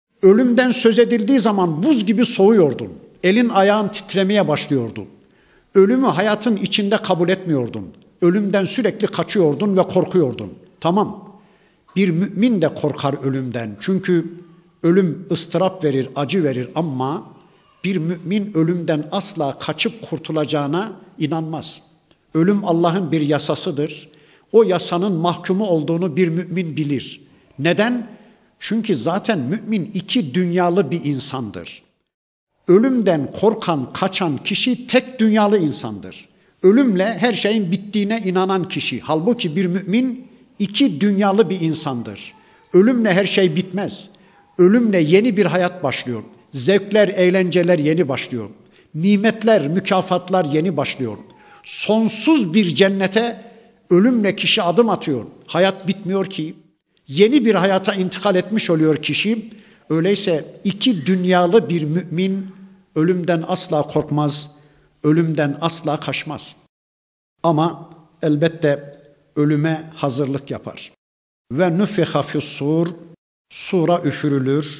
Ölümden söz edildiği zaman buz gibi soğuyordun. Elin ayağın titremeye başlıyordu. Ölümü hayatın içinde kabul etmiyordun. Ölümden sürekli kaçıyordun ve korkuyordun. Tamam. Bir mümin de korkar ölümden. Çünkü ölüm ıstırap verir, acı verir ama bir mümin ölümden asla kaçıp kurtulacağına inanmaz. Ölüm Allah'ın bir yasasıdır. O yasanın mahkumu olduğunu bir mümin bilir. Neden? Çünkü zaten mümin iki dünyalı bir insandır. Ölümden korkan, kaçan kişi tek dünyalı insandır. Ölümle her şeyin bittiğine inanan kişi. Halbuki bir mümin iki dünyalı bir insandır. Ölümle her şey bitmez. Ölümle yeni bir hayat başlıyor. Zevkler, eğlenceler yeni başlıyor. Nimetler, mükafatlar yeni başlıyor. Sonsuz bir cennete ölümle kişi adım atıyor. Hayat bitmiyor ki. Yeni bir hayata intikal etmiş oluyor kişi. Öyleyse iki dünyalı bir mümin ölümden asla korkmaz, ölümden asla kaçmaz. Ama elbette ölüme hazırlık yapar. Ve nufiha fis-sur, sura üfürülür.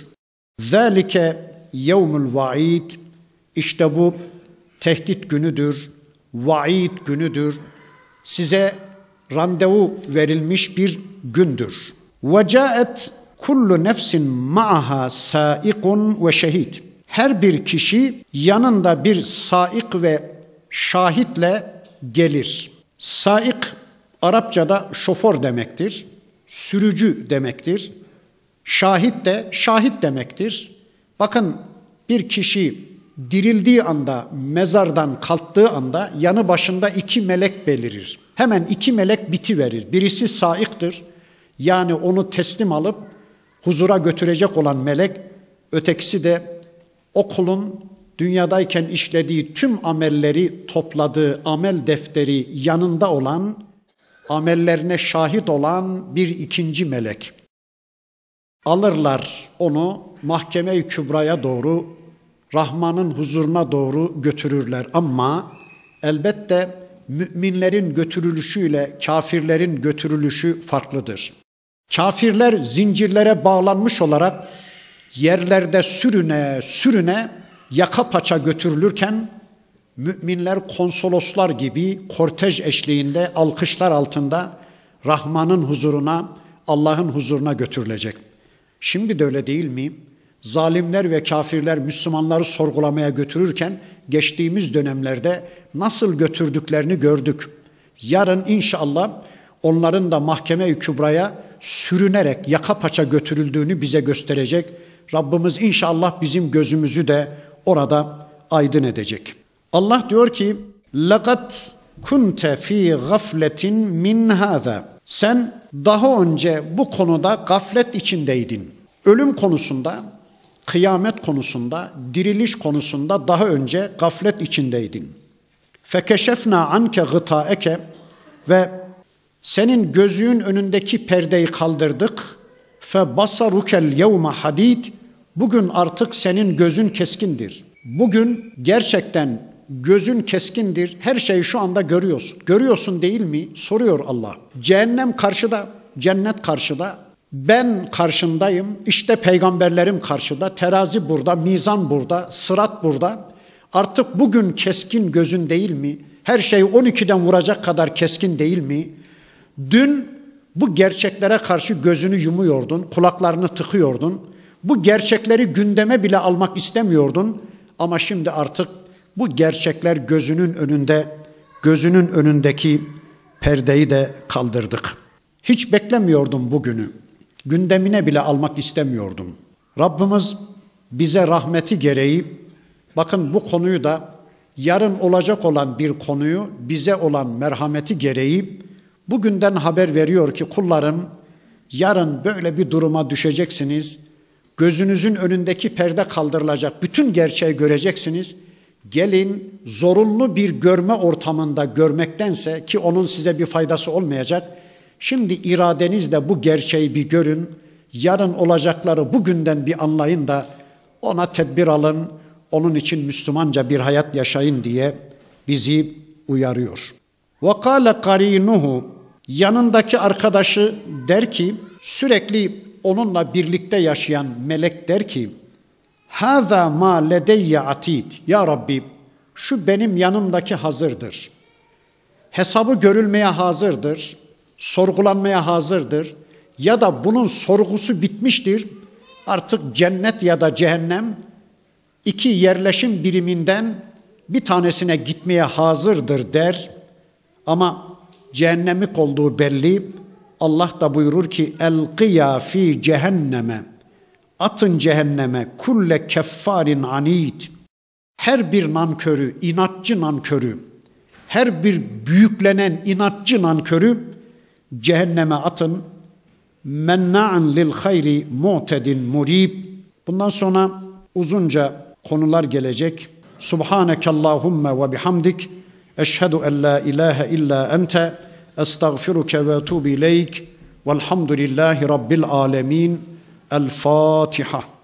Zalike yevmul vaid, işte bu tehdit günüdür, vaid günüdür. Size randevu verilmiş bir gündür. Ve caet kullu nefsin ma'aha saikun ve şehid. Her bir kişi yanında bir saik ve şahitle gelir. Saik Arapçada şoför demektir, sürücü demektir. Şahit de şahit demektir. Bakın bir kişi dirildiği anda, mezardan kalktığı anda yanı başında iki melek belirir. Hemen iki melek bitiverir. Birisi saiktir, yani onu teslim alıp huzura götürecek olan melek. Ötekisi de o kulun dünyadayken işlediği tüm amelleri topladığı amel defteri yanında olan, amellerine şahit olan bir ikinci melek. Alırlar onu mahkeme-i kübraya doğru, Rahman'ın huzuruna doğru götürürler. Ama elbette müminlerin götürülüşüyle kafirlerin götürülüşü farklıdır. Kafirler zincirlere bağlanmış olarak yerlerde sürüne sürüne yaka paça götürülürken müminler konsoloslar gibi kortej eşliğinde alkışlar altında Rahman'ın huzuruna, Allah'ın huzuruna götürülecek. Şimdi de öyle değil mi? Zalimler ve kafirler Müslümanları sorgulamaya götürürken geçtiğimiz dönemlerde nasıl götürdüklerini gördük. Yarın inşallah onların da mahkeme-i kübraya sürünerek yaka paça götürüldüğünü bize gösterecek. Rabbimiz inşallah bizim gözümüzü de orada aydın edecek. Allah diyor ki: "Laqad kunte fi gafletin min hâzâ." Sen daha önce bu konuda gaflet içindeydin. Ölüm konusunda, kıyamet konusunda, diriliş konusunda daha önce gaflet içindeydin. Fekeşefna anke gıtaeke, ve senin gözünün önündeki perdeyi kaldırdık. Fe basarukel yevme hadid. Bugün artık senin gözün keskindir. Bugün gerçekten gözün keskindir. Her şeyi şu anda görüyorsun. Görüyorsun değil mi? Soruyor Allah. Cehennem karşıda, cennet karşıda. Ben karşındayım. İşte peygamberlerim karşıda. Terazi burada, mizan burada, sırat burada. Artık bugün keskin gözün değil mi? Her şey on ikiden vuracak kadar keskin değil mi? Dün bu gerçeklere karşı gözünü yumuyordun, kulaklarını tıkıyordun. Bu gerçekleri gündeme bile almak istemiyordun. Ama şimdi artık bu gerçekler gözünün önünde, gözünün önündeki perdeyi de kaldırdık. Hiç beklemiyordum bugünü. Gündemine bile almak istemiyordum. Rabbimiz bize rahmeti gereği, bakın bu konuyu da yarın olacak olan bir konuyu bize olan merhameti gereği bugünden haber veriyor ki kullarım, yarın böyle bir duruma düşeceksiniz. Gözünüzün önündeki perde kaldırılacak. Bütün gerçeği göreceksiniz. Gelin zorunlu bir görme ortamında görmektense, ki onun size bir faydası olmayacak, şimdi iradenizle bu gerçeği bir görün. Yarın olacakları bugünden bir anlayın da ona tedbir alın. Onun için Müslümanca bir hayat yaşayın diye bizi uyarıyor. وَقَالَ قَرِينُهُ, yanındaki arkadaşı der ki, sürekli onunla birlikte yaşayan melek der ki: "Hâzâ mâ ledeyye atîd." Ya Rabbi, şu benim yanımdaki hazırdır. Hesabı görülmeye hazırdır, sorgulanmaya hazırdır ya da bunun sorgusu bitmiştir. Artık cennet ya da cehennem iki yerleşim biriminden bir tanesine gitmeye hazırdır der. Ama cehennemlik olduğu belli. Allah da buyurur ki elqiya fi cehenneme, atın cehenneme kulle keffarin anid, her bir nankörü, inatçı nankörü, her bir büyüklenen inatçı nankörü cehenneme atın. Menna'an lil hayri mu'tedin murib. Bundan sonra uzunca konular gelecek. Subhanekallahumma ve bihamdik. Eşhedü en la ilahe illa ente. Estağfiruke ve etûbü ileyk. Velhamdülillahi Rabbil alemin. El Fatiha.